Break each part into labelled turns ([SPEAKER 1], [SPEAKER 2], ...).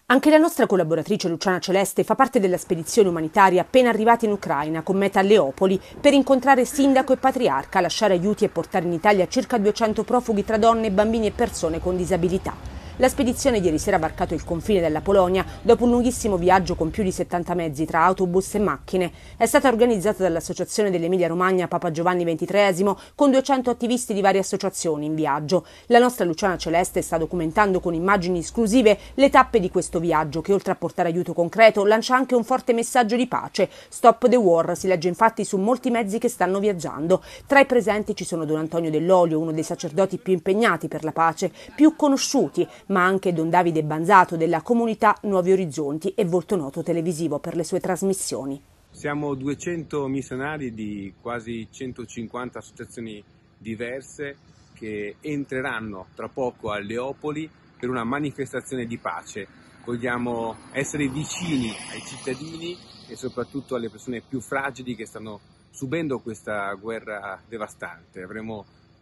[SPEAKER 1] Anche la nostra collaboratrice Luciana Celeste fa parte della spedizione umanitaria appena arrivata in Ucraina con meta a Leopoli per incontrare sindaco e patriarca, lasciare aiuti e portare in Italia circa 200 profughi tra donne, bambini e persone con disabilità. La spedizione ieri sera ha varcato il confine della Polonia dopo un lunghissimo viaggio con più di 70 mezzi tra autobus e macchine. È stata organizzata dall'Associazione dell'Emilia Romagna Papa Giovanni XXIII con 200 attivisti di varie associazioni in viaggio. La nostra Luciana Celeste sta documentando con immagini esclusive le tappe di questo viaggio che, oltre a portare aiuto concreto, lancia anche un forte messaggio di pace. Stop the war si legge infatti su molti mezzi che stanno viaggiando. Tra i presenti ci sono Don Antonio Dell'Olio, uno dei sacerdoti più impegnati per la pace, più conosciuti, ma anche Don Davide Banzato della comunità Nuovi Orizzonti e volto noto televisivo per le sue trasmissioni.
[SPEAKER 2] Siamo 200 missionari di quasi 150 associazioni diverse che entreranno tra poco a Leopoli per una manifestazione di pace. Vogliamo essere vicini ai cittadini e soprattutto alle persone più fragili che stanno subendo questa guerra devastante. Avremo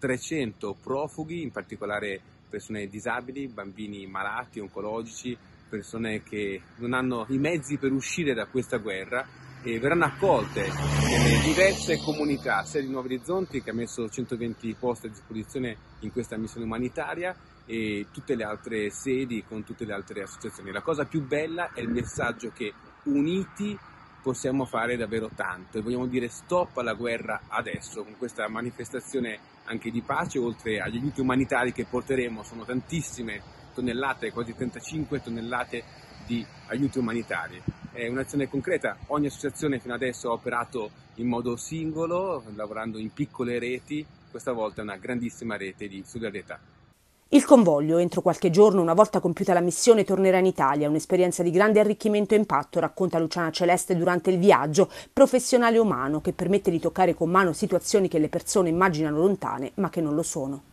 [SPEAKER 2] 300 profughi, in particolare persone disabili, bambini malati, oncologici, persone che non hanno i mezzi per uscire da questa guerra e verranno accolte nelle diverse comunità, sia di Nuovi Orizzonti che ha messo 120 posti a disposizione in questa missione umanitaria e tutte le altre sedi con tutte le altre associazioni. La cosa più bella è il messaggio che uniti possiamo fare davvero tanto e vogliamo dire stop alla guerra adesso con questa manifestazione anche di pace, oltre agli aiuti umanitari che porteremo. Sono tantissime tonnellate, quasi 35 tonnellate di aiuti umanitari. È un'azione concreta, ogni associazione fino adesso ha operato in modo singolo, lavorando in piccole reti, questa volta è una grandissima rete di solidarietà.
[SPEAKER 1] Il convoglio, entro qualche giorno, una volta compiuta la missione, tornerà in Italia. Un'esperienza di grande arricchimento e impatto, racconta Luciana Celeste durante il viaggio, professionale e umano, che permette di toccare con mano situazioni che le persone immaginano lontane, ma che non lo sono.